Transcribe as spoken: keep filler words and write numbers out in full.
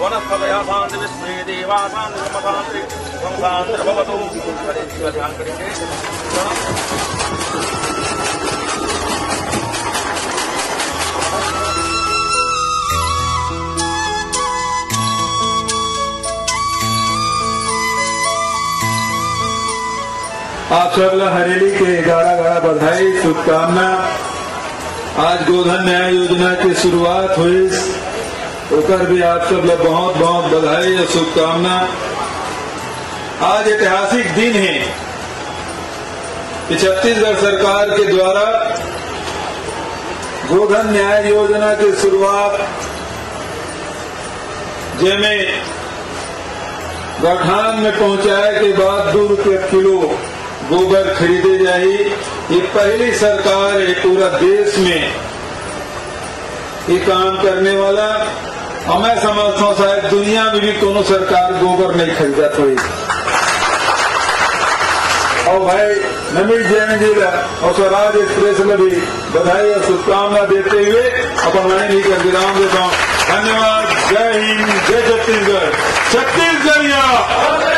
वनस्पतयः शान्ति विश्वे देवा शान्ति ब्रह्म शान्ति भवतु। हरे शिव ध्यान करेंगे। आप सब हरेली के गाढ़ा गाढ़ा बधाई शुभकामना। आज गोधन न्याय योजना की शुरुआत हुई, होकर भी आप सब लोग बहुत बहुत बधाई और शुभकामना। आज ऐतिहासिक दिन है कि छत्तीसगढ़ सरकार के द्वारा गोधन न्याय योजना की शुरुआत, जिसमें गौठान में पहुंचाए के बाद दो रुपये किलो गोबर खरीदे जाए। ये पहली सरकार है पूरा देश में ये काम करने वाला। और मैं समझता हूँ शायद दुनिया में भी कोनो सरकार गोबर नहीं खरीदा थोड़ी। और भाई नमित जैन जी और स्वराज एक्सप्रेस में भी बधाई और शुभकामना देते हुए अपन लाइन ही कर विराम देता हूँ। धन्यवाद। जय हिंद, जय छत्तीसगढ़। छत्तीसगढ़िया